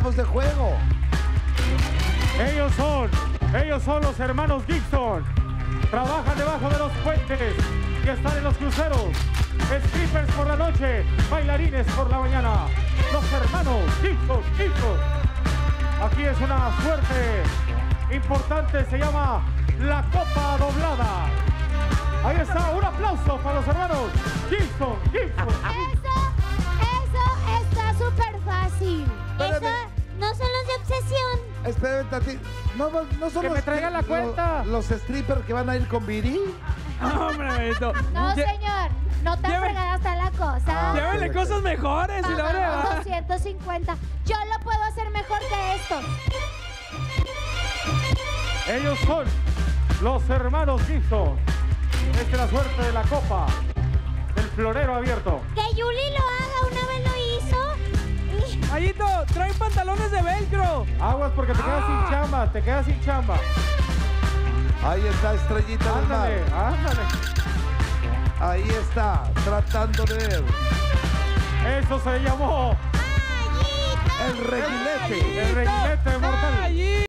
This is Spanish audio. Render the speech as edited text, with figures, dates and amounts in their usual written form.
tiempos de juego. Ellos son los hermanos Gibson. Trabajan debajo de los puentes y están en los cruceros. Strippers por la noche, bailarines por la mañana. Los hermanos Gibson. Aquí es una suerte importante, se llama la Copa Doblada. Ahí está, un aplauso para los hermanos Gibson. Eso está súper fácil. Espérame. Eso no son los de obsesión. Espérame, Tati. No son Que los me traigan la cuenta. Los strippers que van a ir con Viri. Hombre, Benito. No, señor. No tan fregada está la cosa. Llévenle cosas mejores y la van a Pagamos 250. Yo lo puedo hacer mejor que esto. Ellos son los hermanos Gibson. Esta es la suerte de la Copa del Florero Abierto. Que Yuli lo haga, una vez lo hizo. Ayito, trae pantalones de velcro. Aguas porque te quedas sin chamba, Ahí está Estrellita del Mar. Ándale. Ahí está, tratando de ver. Eso se llamó El reguilete. el reguilete mortal.